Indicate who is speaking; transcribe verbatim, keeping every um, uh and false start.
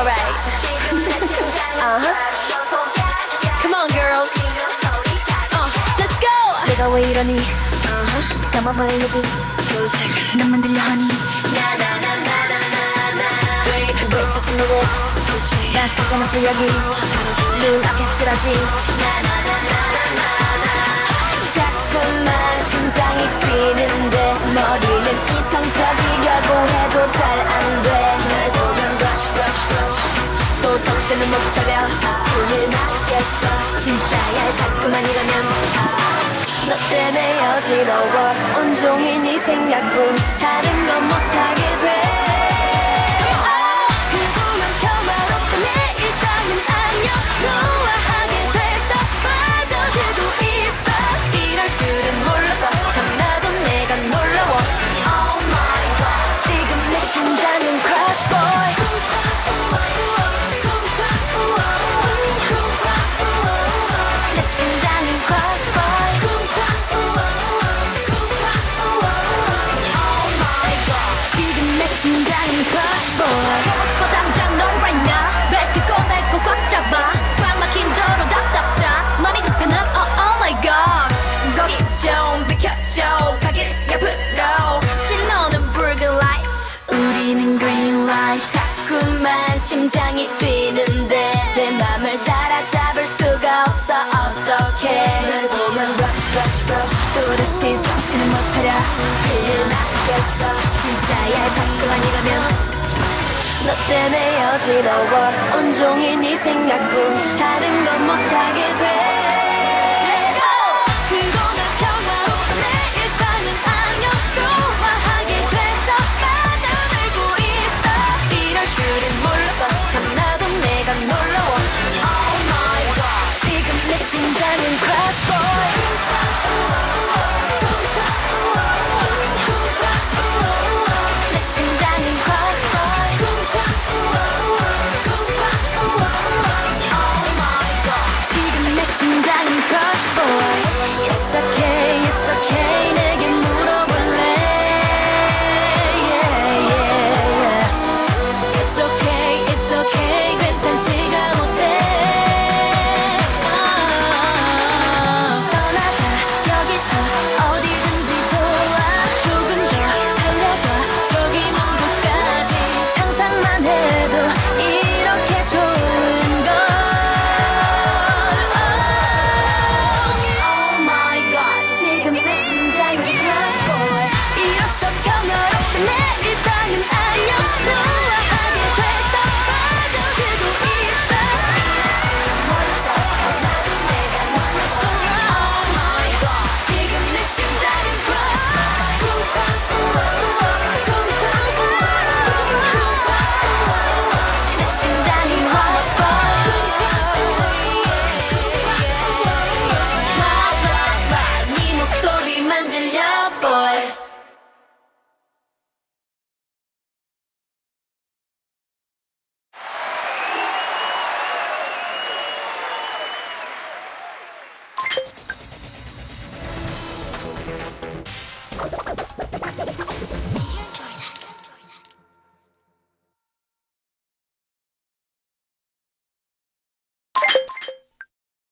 Speaker 1: alright. Uh-huh. Come on, girls. Uh, let's go.
Speaker 2: 내가 왜 이러니? Uh-huh. 감아봐 여기.
Speaker 1: So sick.
Speaker 2: 너만 들려 honey.
Speaker 1: 나나나나나나나. Wait,
Speaker 2: 미쳤어 누구? 나 속아놨어 여기. 눈앞에 칠하지.
Speaker 1: 자꾸만 심장이 뛰는데 머리는 이성적이려고 해도 잘 안 돼. 날 보면 rush rush rush 또 정신을 못 차려. 눈을 맞겠어. 진짜야 자꾸만 이러면 너 때문에 어지러워. 온종일 네 생각뿐 다른 건 못하게 돼. 심장은 crush boy. 내 심장은 crush boy. 지금 내 심장은 crush boy. 어 당장 너 right now. 벨 뜯고 뱉고 꽉 잡아. 꽉 막힌 도로 답답다. 맘이 급한 넌 oh, oh my god. 거기 좀 비켜줘. 가길 옆으로. 신호는 붉은 light. 우리는 green light. 자꾸만 심장이 뛰는데 내 맘을 따라잡을 수가 없어. 어떡해. 날 보면 rush rush rush 또다시 정신을 못 차려. 그를 낫겠어. 진짜야 자꾸만 이러면 너 때문에 어지러워. 온종일 네 생각뿐 다른 건 못하게 돼. 심장은 crash boy.